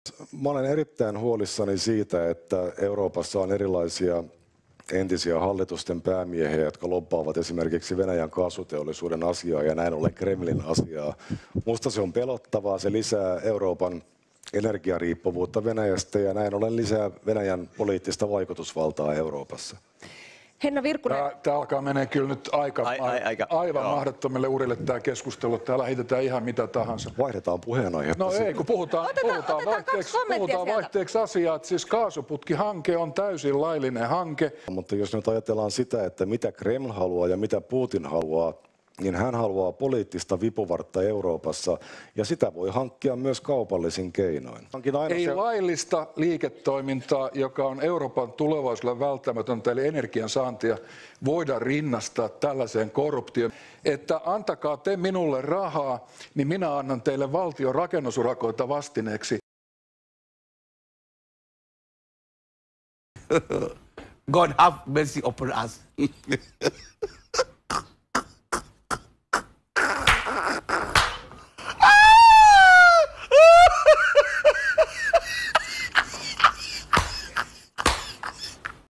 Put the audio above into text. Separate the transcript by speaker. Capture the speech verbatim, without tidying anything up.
Speaker 1: Mä olen erittäin huolissani siitä, että Euroopassa on erilaisia entisiä hallitusten päämiehiä, jotka lobbaavat esimerkiksi Venäjän kaasuteollisuuden asiaa ja näin ollen Kremlin asiaa. Musta se on pelottavaa, se lisää Euroopan energiariippuvuutta Venäjästä ja näin ollen lisää Venäjän poliittista vaikutusvaltaa Euroopassa.
Speaker 2: Henna Virkkunen.
Speaker 3: Tämä, tämä alkaa menee kyllä nyt aika, ai, ai, aika, aivan joo. mahdottomille urille tämä keskustelu. Täällä heitetään ihan mitä tahansa.
Speaker 1: Vaihdetaan puheenaihetta.
Speaker 3: No ei, kun puhutaan,
Speaker 2: otetaan,
Speaker 3: puhutaan,
Speaker 2: otetaan
Speaker 3: vaihteeksi, puhutaan vaihteeksi asiaa. Siis kaasuputkihanke on täysin laillinen hanke.
Speaker 1: Mutta jos nyt ajatellaan sitä, että mitä Kreml haluaa ja mitä Putin haluaa, niin hän haluaa poliittista vipuvartta Euroopassa, ja sitä voi hankkia myös kaupallisin keinoin.
Speaker 3: Ei
Speaker 1: se...
Speaker 3: laillista liiketoimintaa, joka on Euroopan tulevaisuudelle välttämätöntä, eli energiansaantia, voida rinnastaa tällaiseen korruptioon. Että antakaa te minulle rahaa, niin minä annan teille valtion rakennusurakoita vastineeksi.
Speaker 4: God have mercy upon us.